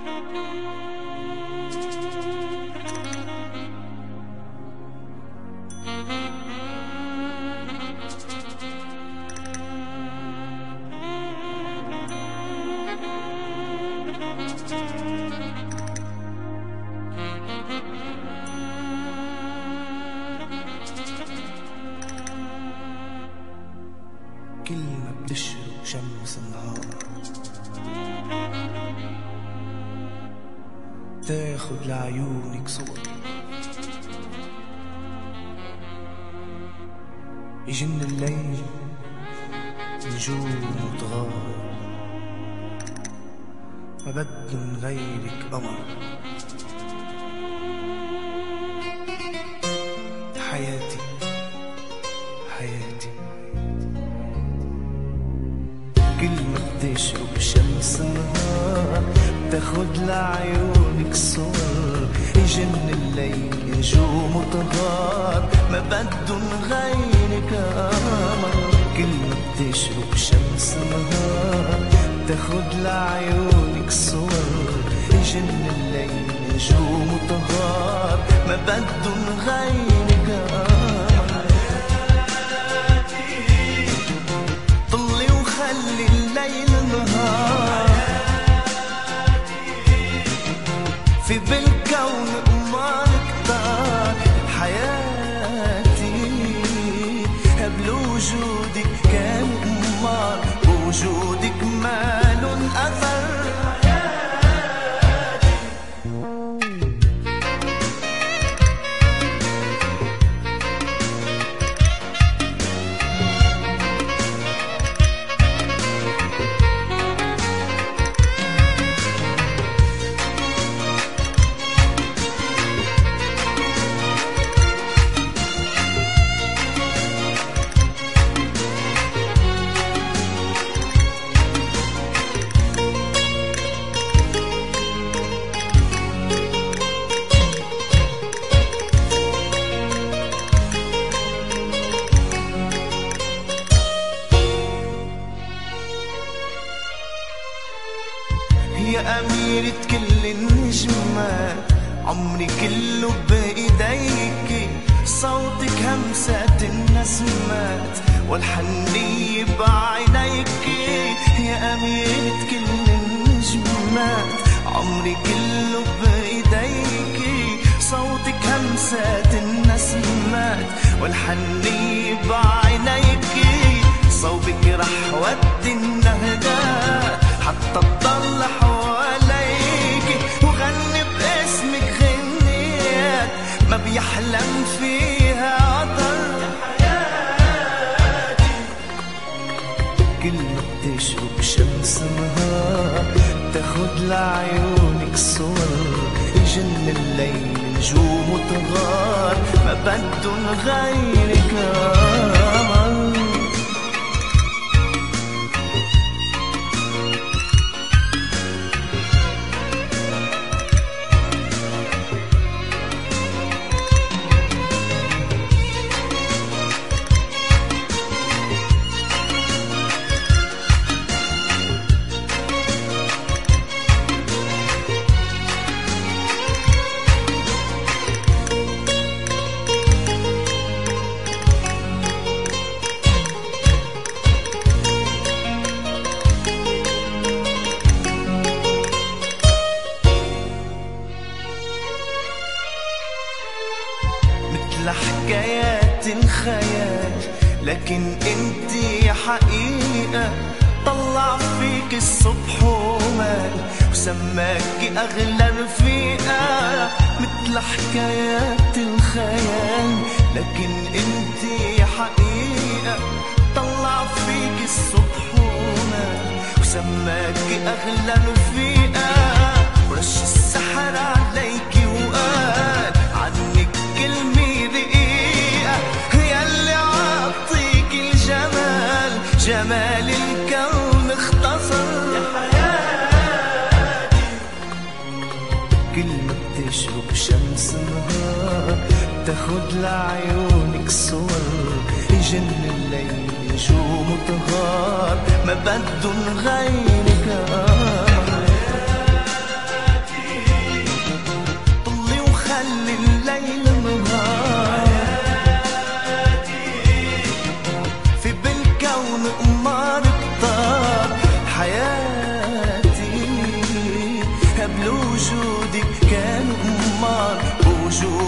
كل ما بتشرق شمس النهار تاخد لعيونك صور، يجن الليل نجوم وتغار، ما بدو من غيرك قمر. حياتي حياتي كل ما بتشرق شمس النهار تاخد لعيونك صور، يجن الليل نجوم وتغار، ما بدو من غيرك قمر. كل ما بتشرق شمس النهار تاخد لعيونك صور، يجن الليل نجوم وتغار، ما بدو من غيرك قمر. طلي وخلي الليل نهار، في بالكون قمار كتار. حياتي قبل وجودك كان قمار، بوجودك مالن أثر. يا أميرة كل النجمات، عمري كله بإيديك، صوتك همسات النسمات والحنية بعينيك. يا أميرة كل النجمات، عمري كله بإيديك، صوتك همسات النسمات والحنية بعينيك. صوبك رح ودي النهدات حتى تضل حواليك، وغني باسمك غنيات ما بيحلم فيها عطر. كل ما بتشرق شمس نهار تاخد لعيونك صور، يجن الليل نجوم وتغار، ما بدو غيرك قمر. لحكايات الخيال لكن انتي حقيقة، طلع فيك الصبح ومال وسماكي أغلى رفيقة. مثل حكايات الخيال لكن انتي حقيقة، طلع فيك الصبح ومال وسماكي أغلى رفيقة. ورش السحر عليكي وقال عنك كلمة دقيقة، ياللي عطيك الجمال جمال الكون اختصر. يا حياتي كل ما بتشرق شمس نهار تاخد لعيونك صور، يجن الليل نجوم وتغار، ما بدو غيرك قمر. موجود